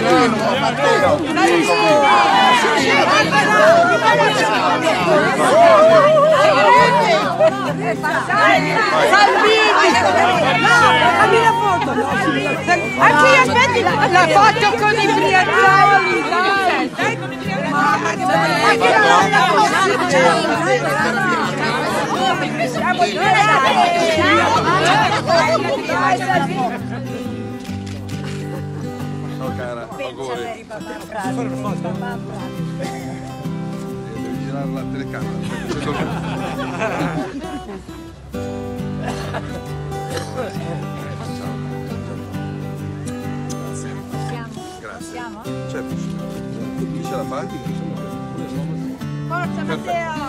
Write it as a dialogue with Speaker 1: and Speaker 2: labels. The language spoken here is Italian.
Speaker 1: Fammi la foto! Anche io aspetti la foto con i briaccioli!
Speaker 2: No cara, auguri. Posso fare una foto? Devi girare la telecamera. Grazie. Certo, chi ce la fa?
Speaker 1: Forza Matteo!